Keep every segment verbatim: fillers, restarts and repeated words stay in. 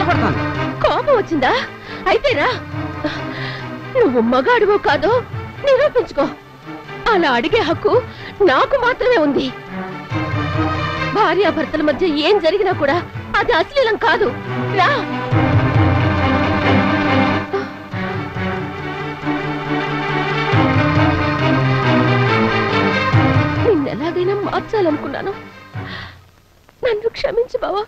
బాధపడతాను. కోపం వచ్చిందా? అయితే రా, నువ్వు మగాడివో కాదో నిరూపించుకో. అలా అడిగే హక్కు నాకు మాత్రమే ఉంది. భార్యాభర్తల మధ్య ఏం జరిగినా కూడా అది అశ్లీలం కాదు. రా. నిన్నెలాగైనా మార్చాలనుకున్నాను. నన్ను క్షమించు బావా.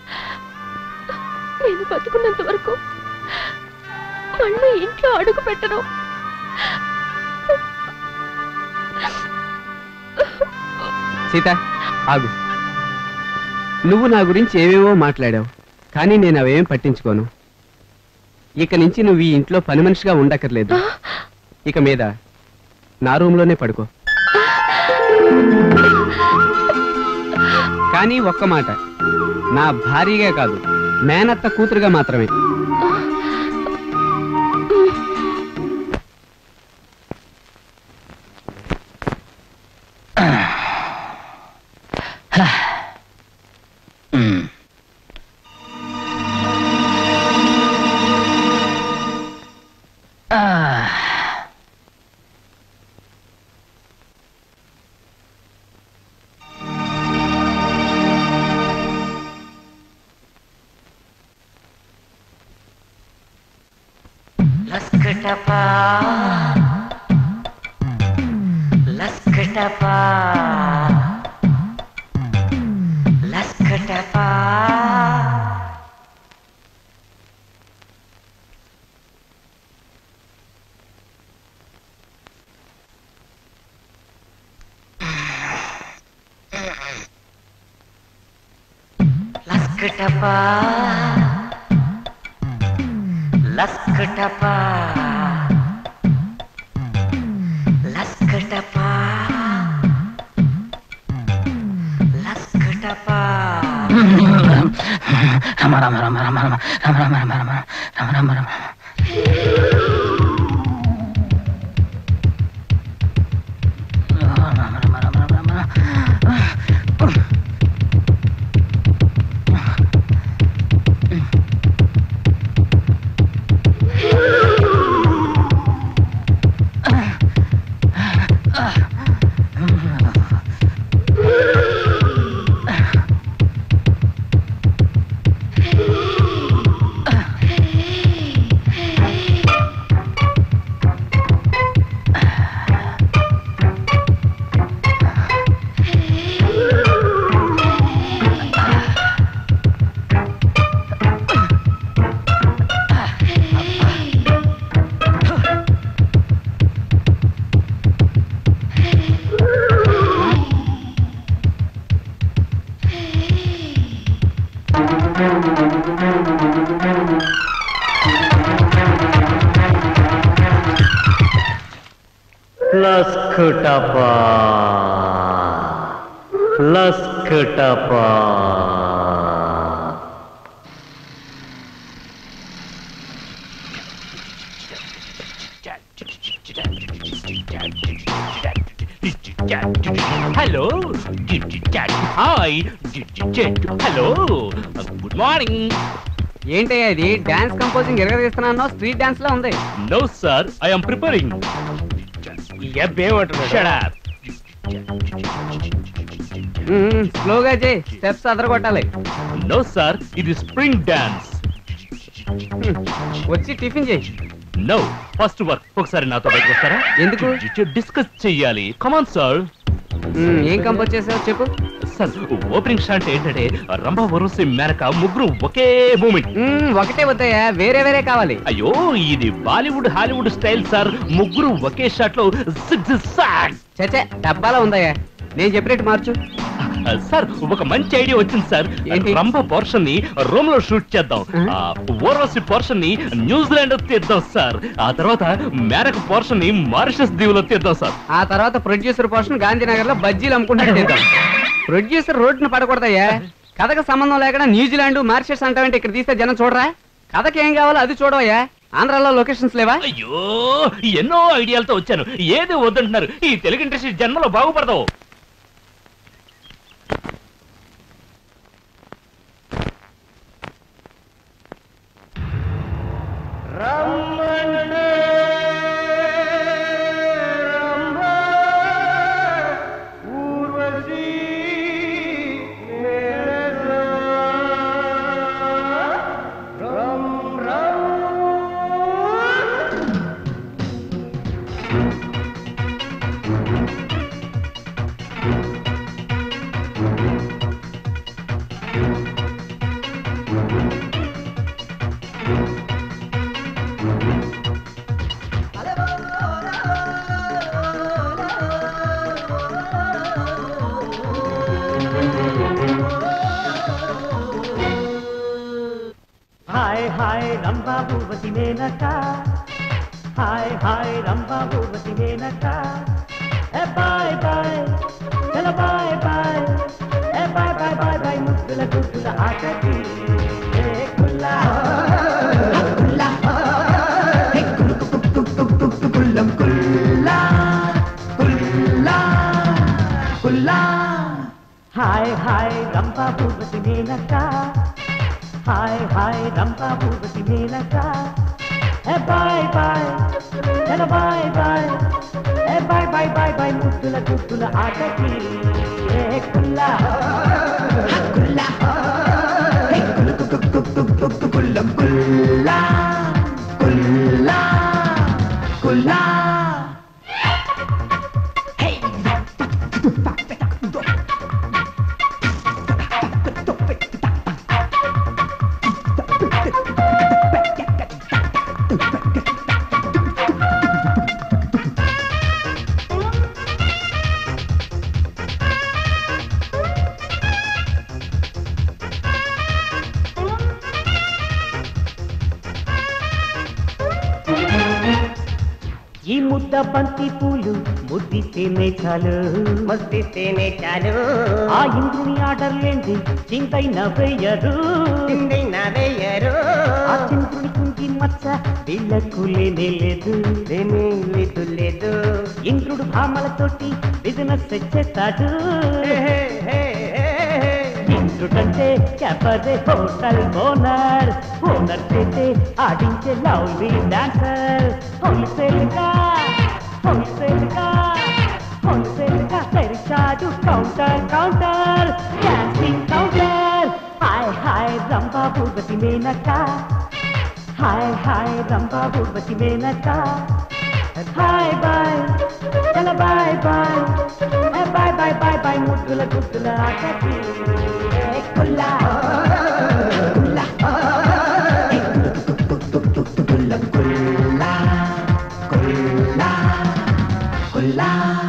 నేను బతుకున్నంత వరకు మళ్ళీ ఇంట్లో అడుగు పెట్టను. సీత ఆగు. నువ్వు నా గురించి ఏవేవో మాట్లాడావు, కానీ నేను అవేం పట్టించుకోను. ఇక నుంచి నువ్వు ఈ ఇంట్లో పని మనిషిగా ఉండక్కర్లేదు. ఇక మీద నా రూమ్లోనే పడుకో. కానీ ఒక్క మాట, నా భార్యగా కాదు, మేనత్త కూతురుగా మాత్రమే. లస్కటపా లస్కటపా లస్కటపా లస్కటపా లస్కటపా లస్కటపా లస్కటపా రమ రమ రమ రమ రమ రమ రమ రమ రమ రమ రమ లస్కటపా లస్కటపా hello hi hello good morning. ఏంటయ్యా ఇది? డాన్స్ కంపోజింగ్ ఎరగదీస్తున్నాను, స్ట్రీట్ డాన్స్ లా ఉంది. No sir, I am preparing. స్లోగా చేయి, స్టెప్స్ అదరగొట్టాలి. నో సార్, ఇది స్ప్రింగ్ డాన్స్. వచ్చి టిఫిన్ చేయి. No, first work. ఒకసారి నాతో బయటకు వస్తారా? ఎందుకు? డిస్కస్ చెయ్యాలి. Come on sir. ఏం కంపోజ్ చేసావు చెప్పు. సార్, ఓపెనింగ్ షాట్ ఏంటంటే రంభా వరుస మేనక ముగ్గురు ఒకే మూమెంట్. ఒకటే వద్దయ్యా, వేరే వేరే కావాలి. అయ్యో, ఇది బాలీవుడ్ హాలీవుడ్ స్టైల్ సార్. ముగ్గురు ఒకే షాట్ లో చచ్చే డబ్బాలో ఉందయ్యా, నేను చెప్పినట్టు మార్చు. సార్, ఒక మంచి ఐడియా వచ్చింది సార్. రంభ పోర్షన్ ని రోమ్ లో షూట్ చేద్దాం, ఓర్వశి పోర్షన్ ని న్యూజిలాండ్ తీద్దాం సార్. ఆ తర్వాత మేనక పోర్షన్ ని మారిషస్ దీవులో తీద్దాం సార్. ఆ తర్వాత ప్రొడ్యూసర్ పోర్షన్ గాంధీనగర్ లో బజ్జీలు అమ్ముకుంటూ తీద్దాం. ప్రొడ్యూసర్ రోడ్డును పడకూడదయ్యా. కథకు సంబంధం లేకుండా న్యూజిలాండ్ మారిషస్ అంటావంటే ఇక్కడ తీస్తే జనం చూడరా? కథకి ఏం కావాలో అది చూడవయ్యా. ఆంధ్రాలో లొకేషన్స్ లేవా? అయ్యో, ఎన్నో ఐడియాలతో వచ్చాను, ఏది వద్దంటున్నారు. ఈ తెలుగు ఇండస్ట్రీ జన్మలో బాగుపడతావు. Hi hi Rambha Bhupathi Menaka hi hi Rambha Bhupathi Menaka hey bye bye चलो bye bye hey bye bye bye bye मुद्दुला गुद्दुला आटकी ए कुल्ला कुल्ला ए कुल्लम कुल्ला कुल्ला कुल्ला hi hi Rambha Bhupathi Menaka hi hi Rambha Bhupathi Menaka hey bye bye चलो bye bye hey bye bye bye bye मुद्दुला गुद्दुला आटकी ए कुल्ला कुल्ला ए कुल्लम कुल्ला कुल्ला कुल्ला ఈ ముద్ద బంతి పూలు ముద్దిస్తేనే చాలు ముద్దిస్తేనే చాలు ఆ ఇంద్రుని ఆర్డర్ లేంది చింతైన వేయరు చింతైన వేయరు ఆ చంద్రుని కుంగి మచ్చ వీళ్ళకు లేనే లేదు లేనే లేదు లేదు ఇంద్రుడు భామలతోటి బిజినెస్ చేస్తాడు ఇంద్రుడంటే క్యాపరే హోటల్ ఓనర్ ఓనర్ చేతే ఆడించే లవ్లీ డాన్సర్ హోల్సేల్ గా హోల్సేల్ గా హోల్సేల్ గా తెరిచాడు counter counter dancing counter hi hi Rambha Bhupathi Menaka hi hi Rambha Bhupathi Menaka hi bye చలో bye bye bye bye bye bye ముద్దుల గుద్దుల ఆటకి కుల్లా కుల్లా కుల్లా కుల్లా కుల్లా కుల్లా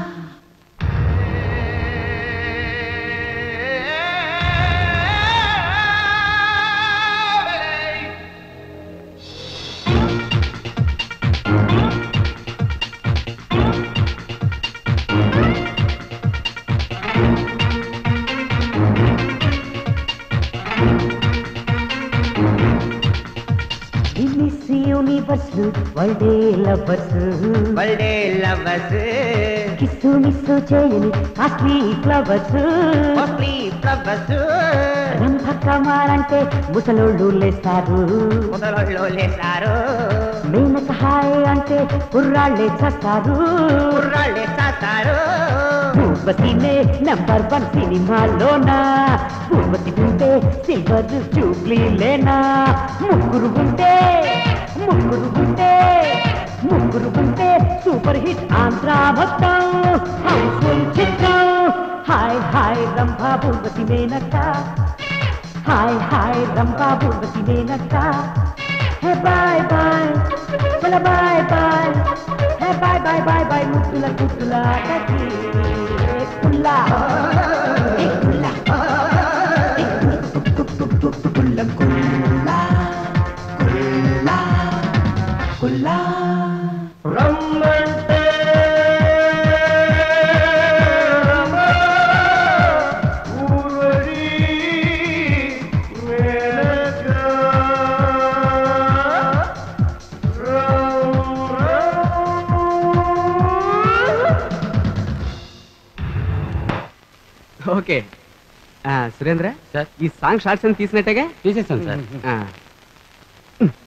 యూనివర్స్ వల్డే లవర్స్ వల్డే లవర్స్ కిస్సు మిస్సు చేయని costly flowers costly flowers Rambha కమాలంటే ముసలోళ్ళు లేస్తారు ముసలోళ్ళు లేస్తారు మేనక హాయ్ అంటే కుర్రాళ్ళే చేస్తారు కుర్రాళ్ళే చేస్తారు భూపతినే నంబర్ వన్ సినిమాలోనా భూపతి ఉంటే సిల్వర్ జూబ్లీ లేనా ముగ్గురు ఉంటే ముగ్గురు ఉంటే ముగ్గురు ఉంటే సూపర్ హిట్ ఆంధ్ర మొత్తం హౌస్ఫుల్ చిత్రం hi hi Rambha Bhupathi Menaka hi hi Rambha Bhupathi Menaka hey bye bye చలో bye bye hey bye bye bye bye ముద్దుల గుద్దుల ఆటకి కుల్లా కుల్లా కుల్లం కుల్లా కుల్లా కుల్లా రమ్మంటే ఓకే సురేంద్ర సార్ ఈ సాంగ్ షార్ట్స్ అని తీసినట్టేగా తీసేస్తాను సార్ ఆ.